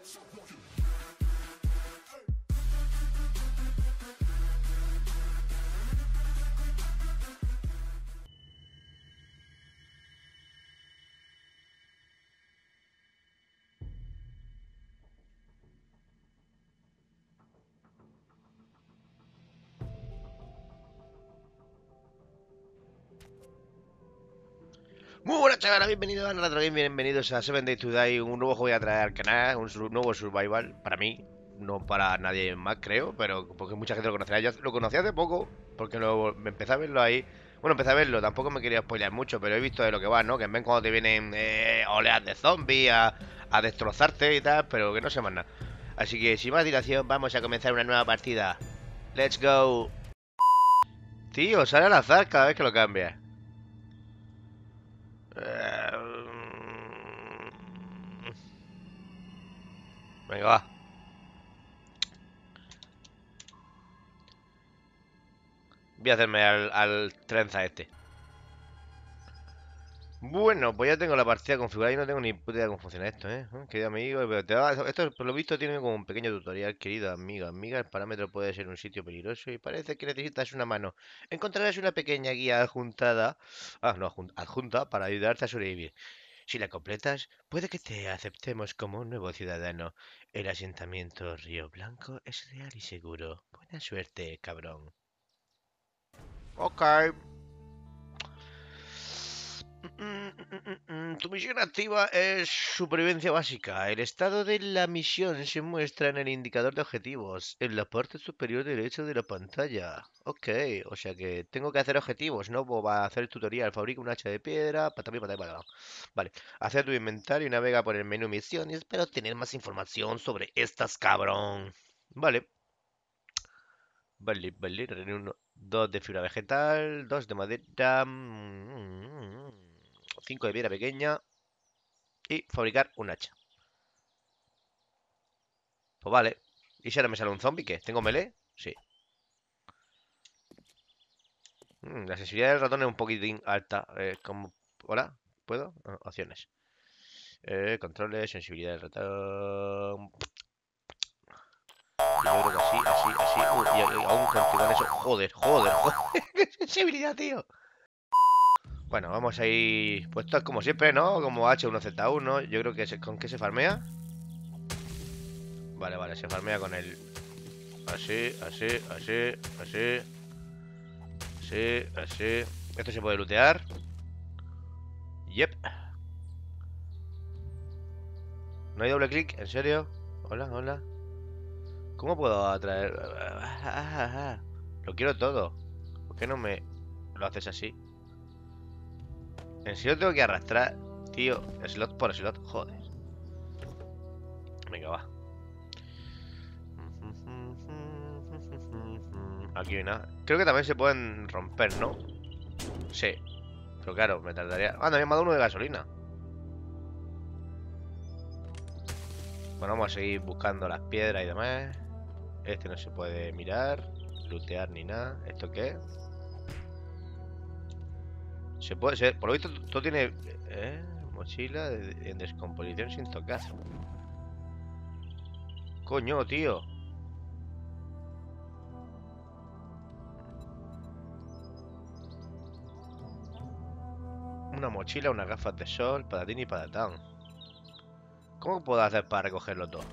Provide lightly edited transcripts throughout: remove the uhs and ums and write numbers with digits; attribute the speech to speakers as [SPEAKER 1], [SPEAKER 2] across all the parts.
[SPEAKER 1] Muy buenas chavales, bienvenidos a Retro Game, bienvenidos a 7 Days to Die, un nuevo juego voy a traer al canal, nuevo survival, para mí, no para nadie más creo, pero porque mucha gente lo conocerá. Yo lo conocí hace poco, porque me empecé a verlo ahí. Bueno, empecé a verlo, tampoco me quería spoilear mucho, pero he visto de lo que va, ¿no? Que ven cuando te vienen oleadas de zombies a destrozarte y tal, pero que no sé más nada. Así que sin más dilación, vamos a comenzar una nueva partida. Let's go. Tío, sale al azar cada vez que lo cambias. Venga, va. Voy a hacerme al trenza este. Bueno, pues ya tengo la partida configurada y no tengo ni puta idea de cómo funciona esto, ¿eh? Querido amigo, pero esto por lo visto tiene como un pequeño tutorial, querido amigo, amiga. El parámetro puede ser un sitio peligroso y parece que necesitas una mano. Encontrarás una pequeña guía adjuntada, no, adjunta para ayudarte a sobrevivir. Si la completas, puede que te aceptemos como un nuevo ciudadano. El asentamiento Río Blanco es real y seguro. Buena suerte, cabrón. Ok. Tu misión activa es supervivencia básica. El estado de la misión se muestra en el indicador de objetivos, en la parte superior derecha de la pantalla. Ok, o sea que tengo que hacer objetivos, ¿no? Va a hacer el tutorial. Fabrica un hacha de piedra, patami, patami, patami. Vale, hacer tu inventario y navega por el menú misiones para obtener más información sobre estas, cabrón. Vale. Vale, reunión 2 de fibra vegetal, 2 de madera, 5 de piedra pequeña y fabricar un hacha. Pues vale. ¿Y si ahora me sale un zombie? ¿Qué? ¿Tengo melee? Sí. La sensibilidad del ratón es un poquitín alta. ¿Cómo? ¿Hola? ¿Puedo? Opciones. Controles, sensibilidad del ratón. Y yo creo que así, así, así. Y aún con eso. Joder, joder, joder. ¡Qué sensibilidad, tío! Bueno, vamos a ir. Pues esto es como siempre, ¿no? Como H1Z1. Yo creo que ¿con qué se farmea? Vale, vale, se farmea con el. Así, así, así, así. Así, así. Esto se puede lootear. Yep. ¿No hay doble clic? ¿En serio? Hola, hola. ¿Cómo puedo atraer? Lo quiero todo. ¿Por qué no me lo haces así? ¿En serio tengo que arrastrar? Tío, slot por slot. Joder. Venga, va. Aquí hay nada. Creo que también se pueden romper, ¿no? Sí. Pero claro, me tardaría. Ah, también me ha dado uno de gasolina. Bueno, vamos a seguir buscando las piedras y demás. Este no se puede mirar, lootear ni nada. ¿Esto qué es? Se puede ser. Por lo visto, todo tiene. Mochila en descomposición sin tocar. Coño, tío. Una mochila, unas gafas de sol, patatín y patatán. ¿Cómo puedo hacer para recogerlo todo?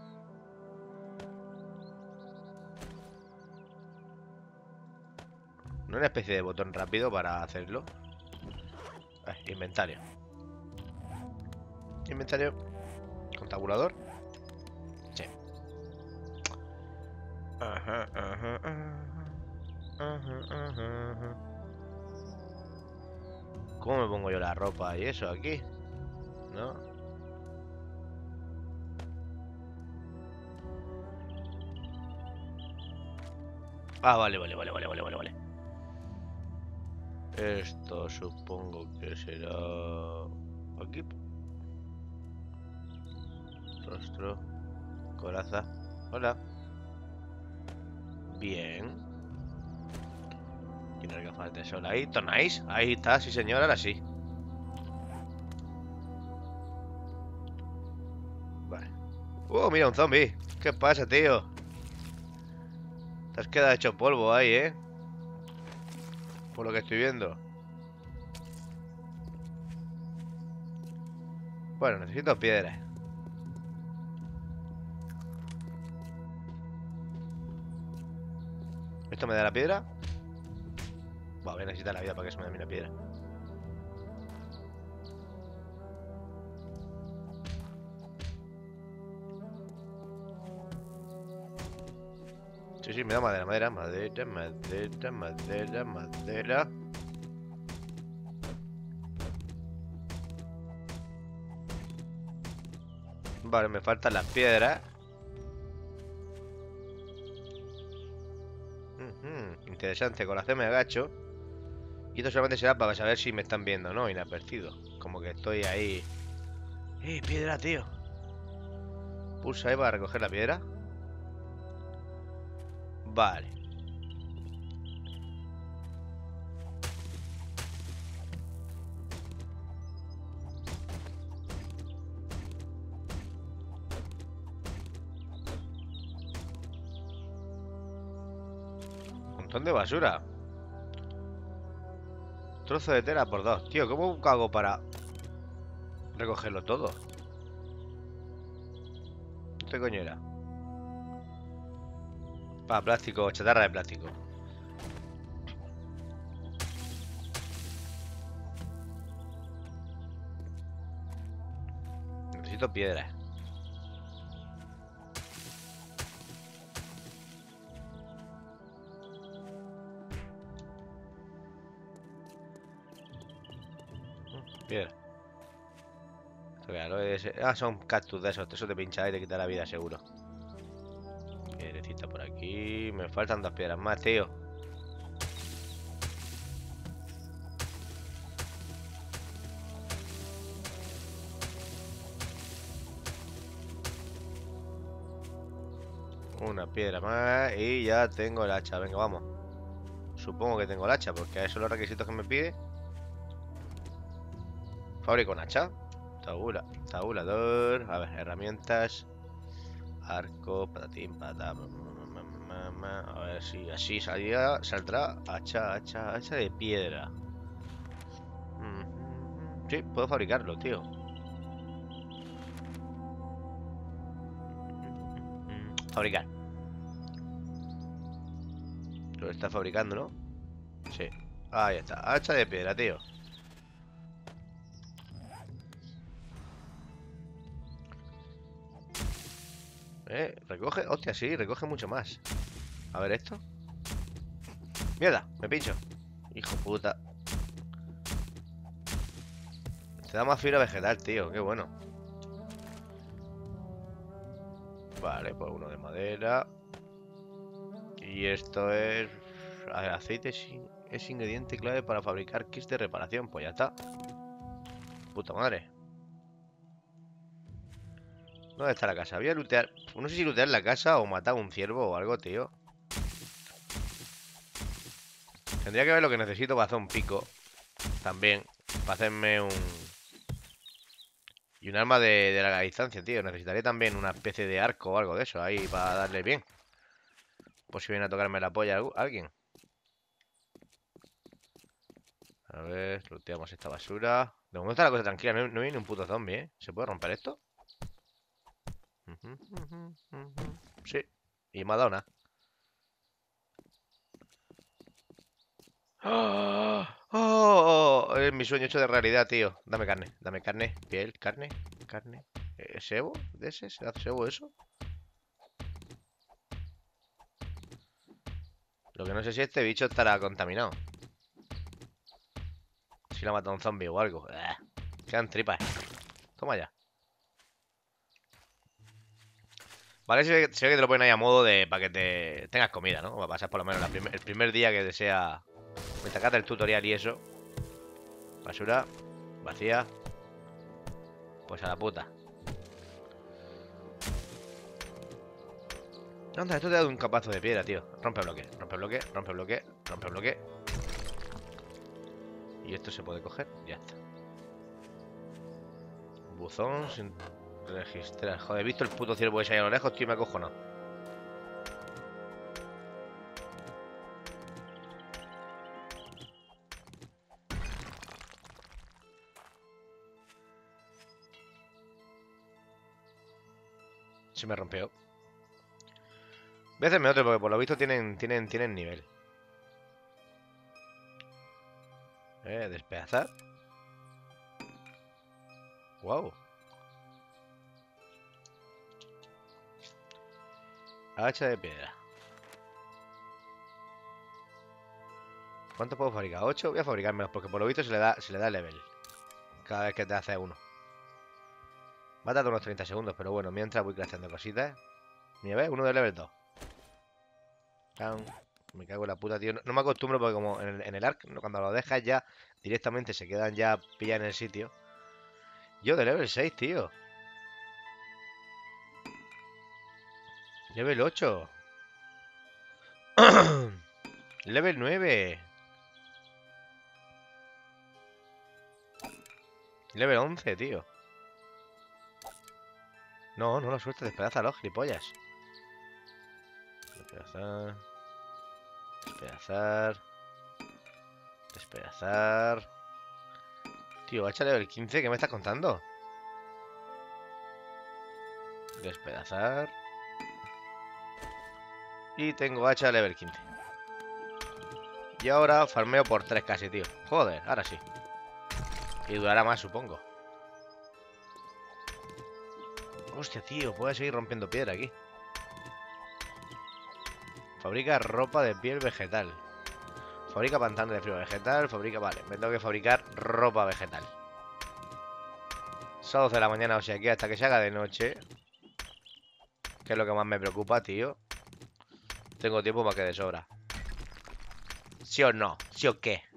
[SPEAKER 1] ¿No hay una especie de botón rápido para hacerlo? Inventario. Inventario. Con tabulador. Sí. Ajá, ajá, ajá. Ajá, ajá, ajá. ¿Cómo me pongo yo la ropa y eso aquí? ¿No? Ah, vale, vale, vale, vale, vale, vale, vale. Esto supongo que será... Aquí. Rostro. Coraza. Hola. Bien. Tiene gafas de sol ahí. ¿Tonáis? Ahí está, sí señor, ahora sí. Vale. Mira un zombie. ¿Qué pasa, tío? Te has quedado hecho polvo ahí, ¿eh? Por lo que estoy viendo. Bueno, necesito piedras. ¿Esto me da la piedra? Voy a necesitar la vida para que se me dé una piedra. Sí, sí, me da madera, madera, madera, madera, madera, madera. Vale, me faltan las piedras. Interesante, con la C me agacho. Y esto solamente será para saber si me están viendo, ¿no? Inadvertido. Como que estoy ahí. Piedra, tío! Pulsa ahí para recoger la piedra. Vale. Un montón de basura. Trozo de tela por 2. Tío, ¿cómo hago para recogerlo todo? ¿Qué coño era? Plástico, chatarra de plástico. Necesito piedras. Piedra. Son cactus de esos. Eso te pincha y te quita la vida, seguro. Piedrecita por aquí. Me faltan 2 piedras más, tío. Una piedra más y ya tengo el hacha. Venga, vamos. Supongo que tengo el hacha, porque a esos son los requisitos que me pide. Fabrico un hacha. Tabulador. A ver, herramientas. Arco, patatín, patata. A ver si así saldrá hacha de piedra. Sí, puedo fabricarlo, tío. Fabricar. Lo está fabricando, ¿no? Sí. Ahí está. Hacha de piedra, tío. Recoge. Hostia, sí, recoge mucho más. A ver esto. Mierda, me pincho. Hijo puta. Te da más fibra vegetal, tío. Qué bueno. Vale, pues uno de madera. Y esto es... A ver, aceite es ingrediente clave para fabricar kits de reparación. Pues ya está. Puta madre. ¿Dónde está la casa? Voy a lootear. No sé si lootear la casa o matar a un ciervo o algo, tío. Tendría que ver lo que necesito para hacer un pico. También. Para hacerme un... Y un arma de larga distancia, tío. Necesitaré también una especie de arco o algo de eso ahí para darle bien. Por si viene a tocarme la polla alguien. A ver, looteamos esta basura. De momento está la cosa tranquila. No viene un puto zombie, ¿eh? ¿Se puede romper esto? Sí. Y me ha dado nada. ¡Oh! ¡Oh! Es mi sueño hecho de realidad, tío. Dame carne, piel, carne. ¿Sebo? ¿De ese? ¿Se hace sebo eso? Lo que no sé si este bicho estará contaminado. Si lo ha matado un zombie o algo. Quedan tripas. Toma ya. Vale, sé que te lo ponen ahí a modo de para que te tengas comida, ¿no? Va a pasar por lo menos el primer día que desea. Mientras que hace el tutorial y eso. Basura. Vacía. Pues a la puta. Anda, esto te ha dado un capazo de piedra, tío. Rompe bloque, rompe bloque, rompe bloque, rompe bloque. Y esto se puede coger, ya está. Buzón sin... Registrar. Joder, he visto el puto ciervo ese ahí a lo lejos, tío, me acojonado. Se me rompió. Voy a hacerme otro porque por lo visto tienen nivel. Despedazar. Wow. Hacha de piedra. ¿Cuánto puedo fabricar? 8. Voy a fabricar menos porque por lo visto se le da level. Cada vez que te hace uno. Va a tardar unos 30 segundos, pero bueno, mientras voy crafteando cositas. Mira, ¿ves? Uno de level 2. Me cago en la puta, tío. No me acostumbro porque como en el arc, cuando lo dejas ya directamente se quedan ya pillados en el sitio. Yo de level 6, tío. Level 8. Level 9. Level 11, tío. No lo sueltes, despedázalo, gilipollas. Despedazar. Despedazar. Despedazar. Tío, hacha level 15, ¿qué me estás contando? Despedazar. Y tengo hacha level 15. Y ahora farmeo por 3 casi, tío. Joder, ahora sí. Y durará más, supongo. Hostia, tío, puedo seguir rompiendo piedra aquí. Fabrica ropa de piel vegetal. Fabrica pantano de frío vegetal. Fabrica... Vale, me tengo que fabricar ropa vegetal. Son 12 de la mañana, o sea que hasta que se haga de noche. Que es lo que más me preocupa, tío. Tengo tiempo para que de sobra. ¿Sí o no? ¿Sí o qué?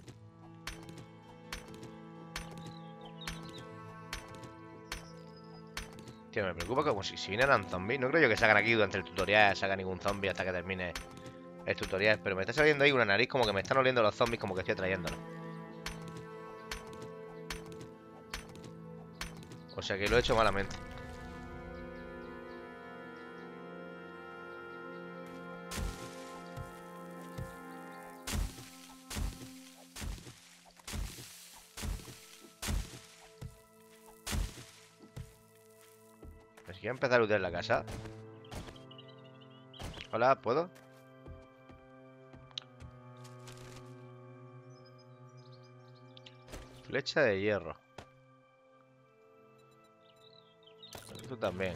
[SPEAKER 1] Tío, me preocupa como si vinieran zombies. No creo yo que salgan aquí durante el tutorial, salga ningún zombie hasta que termine el tutorial. Pero me está saliendo ahí una nariz como que me están oliendo los zombies como que estoy atrayéndolos. O sea que lo he hecho malamente. Quiero empezar a lootear la casa. Hola, ¿puedo? Flecha de hierro. Tú también.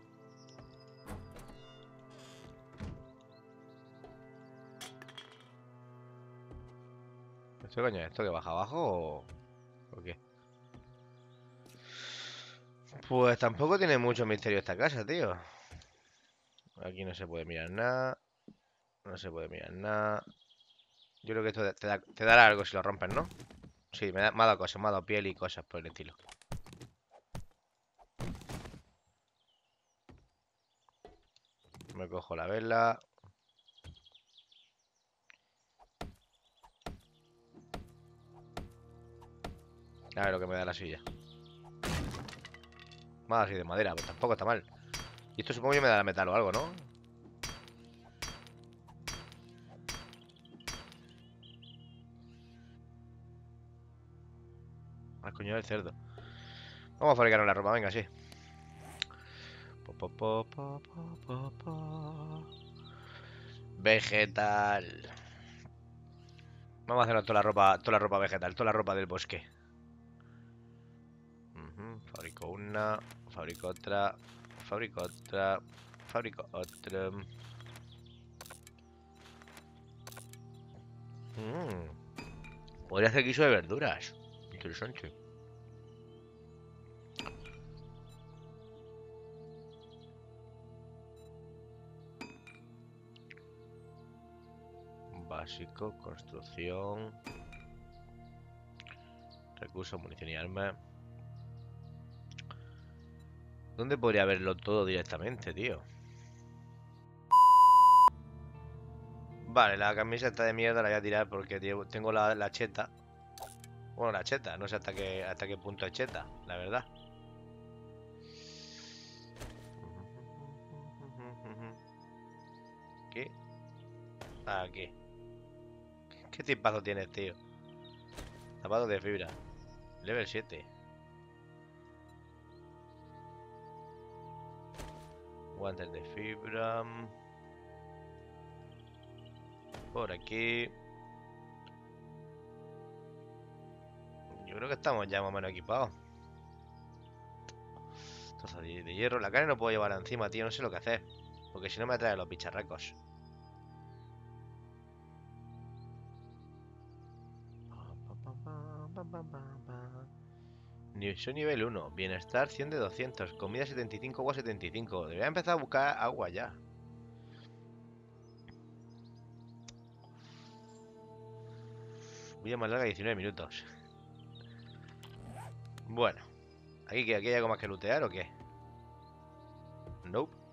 [SPEAKER 1] ¿Esto coño? ¿Esto que baja abajo o qué? Pues tampoco tiene mucho misterio esta casa, tío. Aquí no se puede mirar nada. No se puede mirar nada. Yo creo que esto te dará algo si lo rompes, ¿no? Sí, me ha dado cosas, me ha dado piel y cosas por el estilo. Me cojo la vela. A ver lo que me da la silla. Más así de madera, pues tampoco está mal. Y esto supongo que me dará metal o algo, ¿no? Ah, coño, el cerdo. Vamos a fabricarnos la ropa, venga, sí. Vegetal. Vamos a hacernos toda la ropa vegetal, toda la ropa del bosque. Fabrico una, fabrico otra, fabrico otra, fabrico otra. Podría hacer guiso de verduras. Interesante. Básico, construcción. Recursos, munición y armas. ¿Dónde podría verlo todo directamente, tío? Vale, la camiseta de mierda la voy a tirar porque tengo la cheta. Bueno, la cheta, no sé hasta qué punto es cheta, la verdad. aquí. Aquí. ¿Qué tipazo tienes, tío? Zapatos de fibra. Level 7. Guantes de fibra. Por aquí. Yo creo que estamos ya más o menos equipados. Trozo de hierro. La carne no puedo llevar encima, tío. No sé lo que hacer. Porque si no me atrae los bicharracos. Soy nivel 1. Bienestar 100 de 200. Comida 75, agua 75. Debería empezar a buscar agua ya. Vida más larga 19 minutos. Bueno. ¿Aquí hay algo más que lootear o qué? Nope.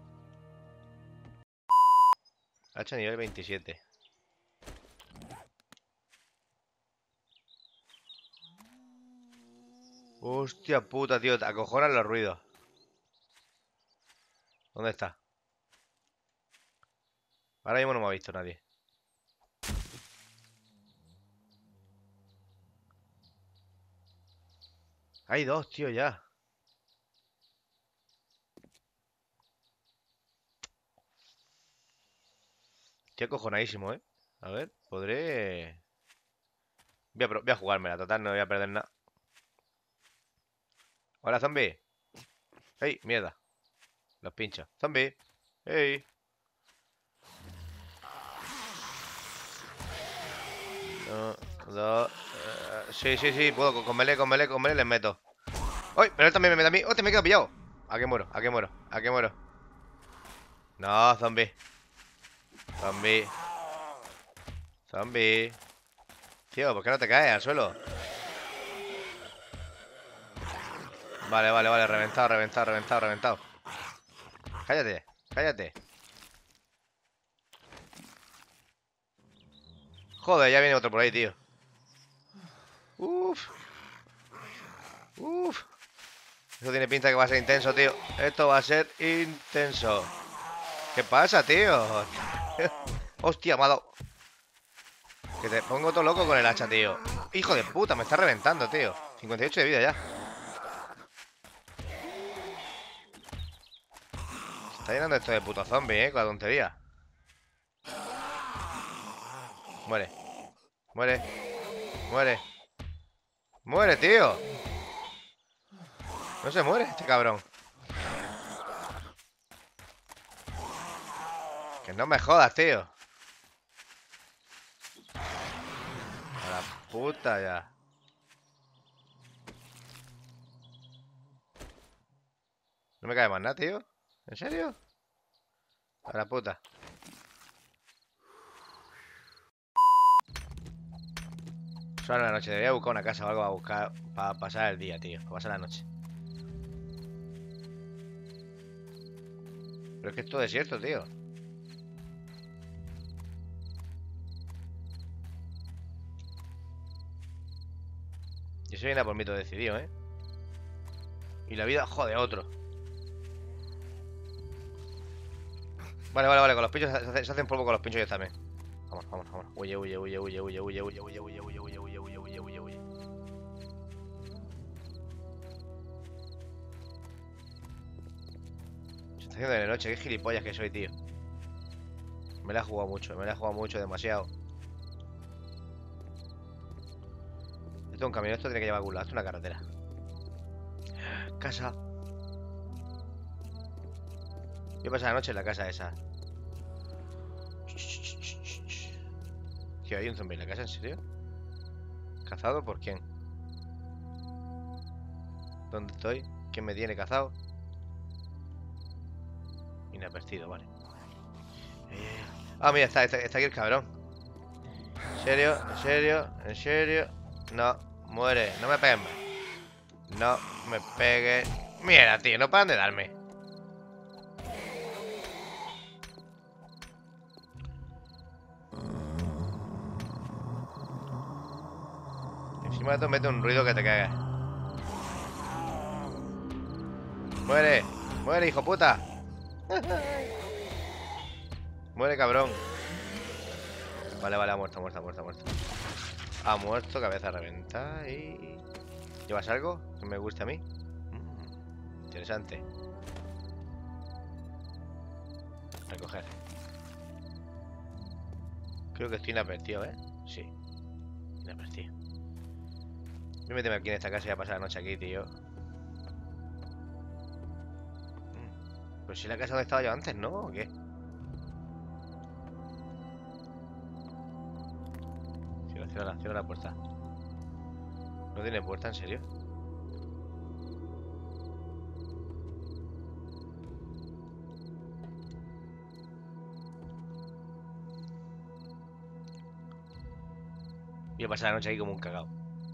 [SPEAKER 1] Hacha nivel 27. Hostia puta, tío. Te acojonan los ruidos. ¿Dónde está? Ahora mismo no me ha visto nadie. Hay dos, tío, ya. Estoy acojonadísimo, ¿eh? A ver, podré... Voy a jugármela, total, no voy a perder nada. Hola, zombie. ¡Ey, mierda! Los pincho. ¡Zombie! ¡Ey! No, dos... sí, puedo. Con melee les meto. ¡Uy! Pero él también me mete a mí. ¡Hostia, me quedo pillado! ¿A qué muero? ¿A qué muero? ¿A qué muero? No, zombie. Zombie. Zombie. Tío, ¿por qué no te caes al suelo? Vale. Reventado. Cállate. Joder, ya viene otro por ahí, tío. Uf. Eso tiene pinta que va a ser intenso, tío. Esto va a ser intenso. ¿Qué pasa, tío? Hostia, me ha dado. Que te pongo todo loco con el hacha, tío. Hijo de puta, me está reventando, tío. 58 de vida ya. Se está llenando esto de puto zombie, con la tontería. Muere. Muere, tío. No se muere este cabrón. Que no me jodas, tío. A la puta ya. No me cae más nada, tío. ¿En serio? A la puta. Solo la noche. Debería buscar una casa o algo a buscar para pasar el día, tío. Para pasar la noche. Pero es que es todo desierto, tío. Y eso viene a por mí todo decidido, ¿eh? Y la vida, joder, otro. Vale, con los pinchos se hacen polvo con los pinchos ya también. Vamos. Huye. Se está haciendo de noche, qué gilipollas que soy, tío. Me la he jugado mucho, demasiado. Esto es un camino, esto tiene que llevar a algún lado, esto es una carretera. Casa. Yo pasé la noche en la casa esa. Tío, hay un zombie en la casa, ¿en serio? ¿Cazado por quién? ¿Dónde estoy? ¿Quién me tiene cazado? Inadvertido, vale. Ah, mira, está aquí el cabrón. ¿En serio? No, muere, no me pegues más. No me pegues. Mierda, tío, no paran de darme. Encima de esto mete un ruido que te cagas. Muere, hijo puta. Muere, cabrón. Vale, vale, ha muerto, muerto, muerto, muerto. Ha muerto, cabeza reventada y... ¿Llevas algo que me guste a mí? Interesante. Recoger. Creo que estoy inadvertido, ¿eh? Sí. Inadvertido. Voy a meterme aquí en esta casa y a pasar la noche aquí, tío. Pues si la casa donde estaba yo antes, ¿no? ¿O qué? Cierra la puerta. ¿No tiene puerta, en serio? Voy a pasar la noche aquí como un cagao.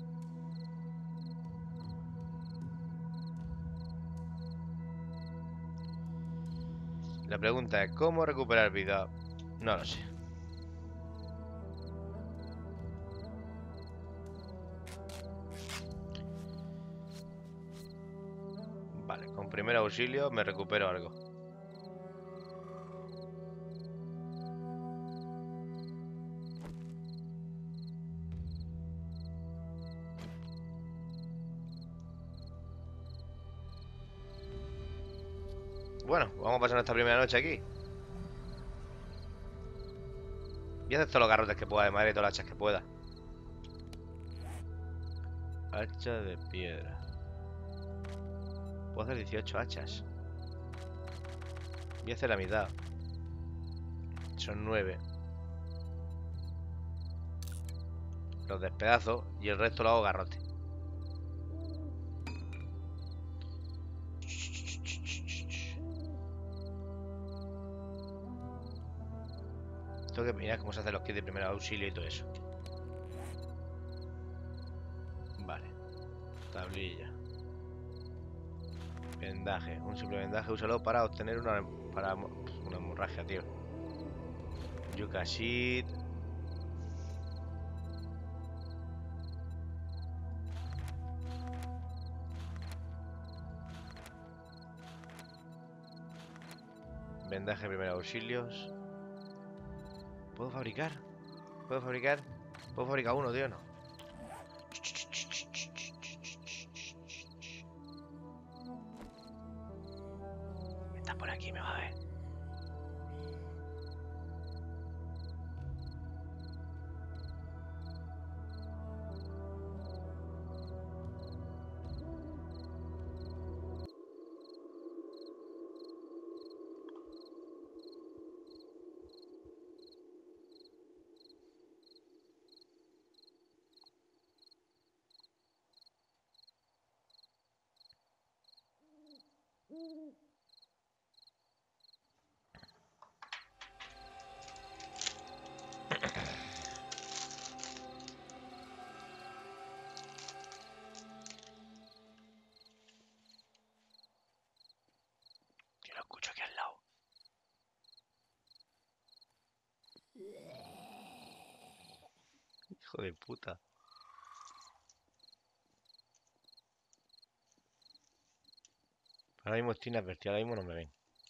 [SPEAKER 1] La pregunta es, ¿cómo recuperar vida? No lo sé. Vale, con primer auxilio me recupero algo. Bueno, vamos a pasar nuestra primera noche aquí. Voy a hacer todos los garrotes que pueda de madera y todas las hachas que pueda. Hacha de piedra. Puedo hacer 18 hachas. Voy a hacer la mitad. Son 9. Los despedazo y el resto lo hago garrote. Tengo que mirar cómo se hacen los kits de primer auxilio y todo eso. Vale. Tablilla. Vendaje. Un simple vendaje, úsalo para obtener una hemorragia, tío. Yucca sheet. Vendaje de primeros auxilios. ¿Puedo fabricar? ¿Puedo fabricar? ¿Puedo fabricar uno, tío? No. Está por aquí, me va a ver. Yo lo escucho aquí al lado. Hijo de puta. Ahora mismo estoy inadvertido, ahora mismo no me ven.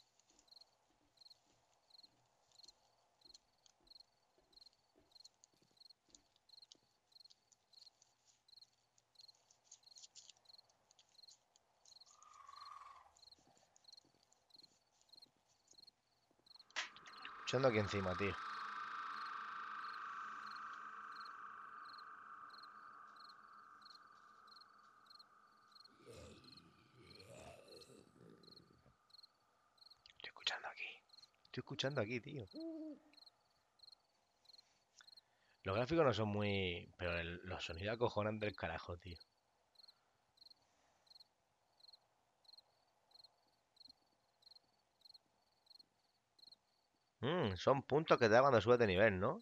[SPEAKER 1] Escuchando aquí encima, tío. Estoy escuchando aquí. Estoy escuchando aquí, tío. Los gráficos no son muy... Pero los sonidos acojonan del carajo, tío. Son puntos que te da cuando subes de nivel, ¿no?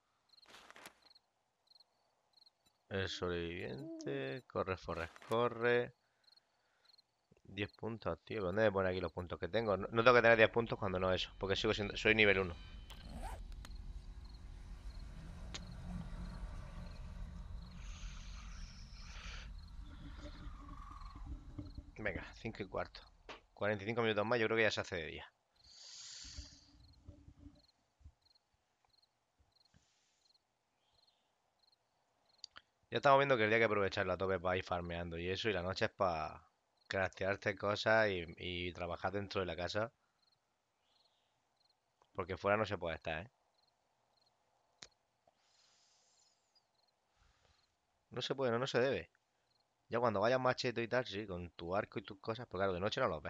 [SPEAKER 1] El sobreviviente... Corre, Forrest, corre... 10 puntos, tío. ¿Dónde me pone aquí los puntos que tengo? No, no tengo que tener 10 puntos cuando no eso. Porque sigo siendo... Soy nivel 1. Venga, 5 y cuarto. 45 minutos más, yo creo que ya se hace de día. Ya estamos viendo que el día hay que aprovecharlo a tope para ir farmeando y eso, y la noche es para craftearte cosas y trabajar dentro de la casa, porque fuera no se puede estar, ¿eh? No se puede, no se debe. Ya cuando vayas machete y tal, sí, con tu arco y tus cosas, pero claro, de noche no los ves.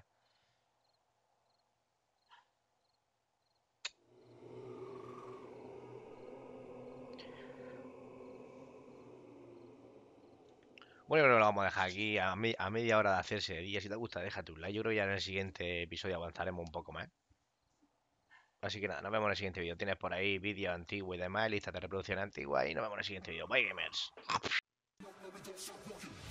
[SPEAKER 1] Bueno, yo creo que lo vamos a dejar aquí a media hora de hacerse de día. Si te gusta, déjate un like. Yo creo que ya en el siguiente episodio avanzaremos un poco más. Así que nada, nos vemos en el siguiente vídeo. Tienes por ahí vídeos antiguos y demás, listas de reproducción antigua y nos vemos en el siguiente vídeo. Bye, gamers.